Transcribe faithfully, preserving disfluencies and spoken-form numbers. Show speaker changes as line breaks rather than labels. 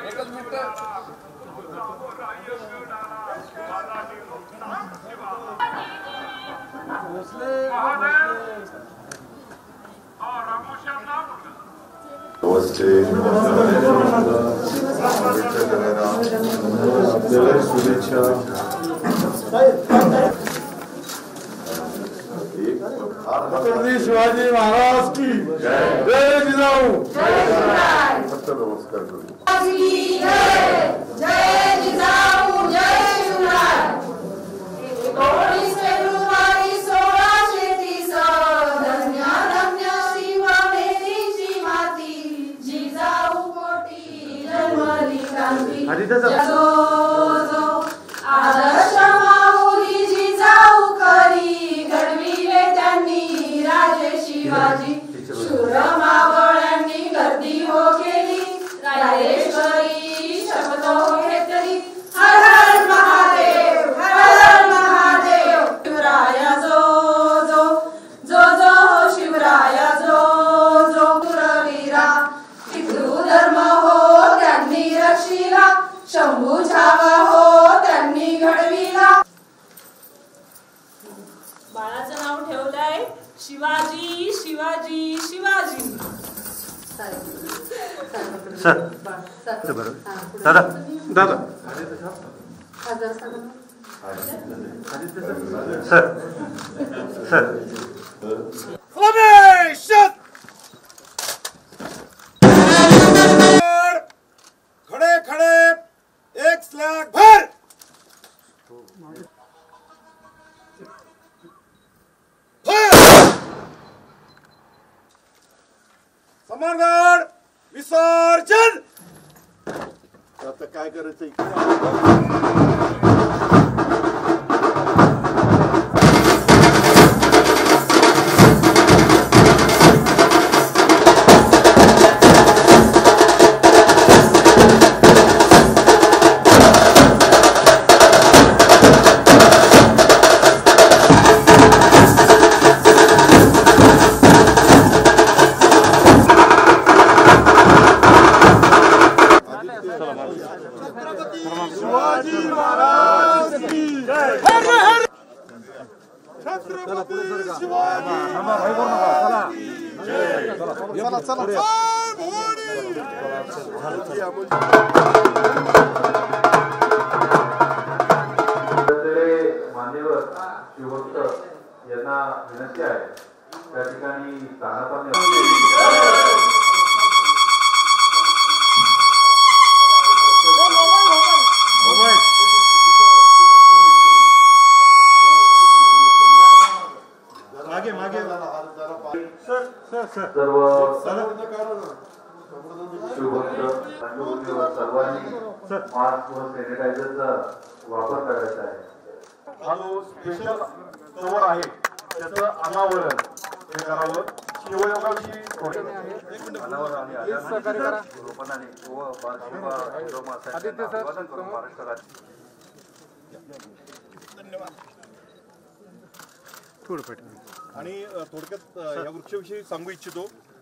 एकच मिनिट
नमस्ते आपल्याला शुभेच्छा शिवाजी महाराज की जय जिजाऊ फक्त नमस्कार करू
जय जिजाऊ जय शिवराय एकोणीस फेब्रुवारी सोळाशे तीस धन्य धन्य शिवनेरीची माती जिजाऊ मोठी जन्मली क्रांती जो जो आदर्श माऊली जिजाऊ खरी घडविले त्यांनी राजे शिवाजी शूर मावळ्यांनी गर्दी हो केली राजेश्वरी शपथ हो घेतली हर हर महादेव हर हर महादेव शिवराया जो जो जो जो हो शिवराया जो जो कुरवीरा हिंदू धर्म हो त्यांनी रक्षिला शंभू छावा हो त्यांनी घडविला।
बाळाचं नाव ठेवलंय शिवाजी शिवाजी शिवाजी।
सर दादा दादा सर सर
खड़े खड़े एक स्लैग भर समानगड विसर्जन। आता काय करायचं शिवाजी महाराज की जय हर हर छत्रपती शिवाजी चला चला चला
मान्यवर शिवभक्त यांना विनंती आहे त्या ठिकाणी तानापाने सर्व शिवभक्त सर्वांनी मास्क व सॅनिटायझरचा वापर करायचा आहे।
हा जो स्पेशल कवर आहे त्याचं अनावरण हे करावं। शिवयोगाची
अनावरण आणि रोपणाने व अभिवादन करून महाराष्ट्रात
आणि थोडक्यात या वृक्षाविषयी सांगू इच्छितो।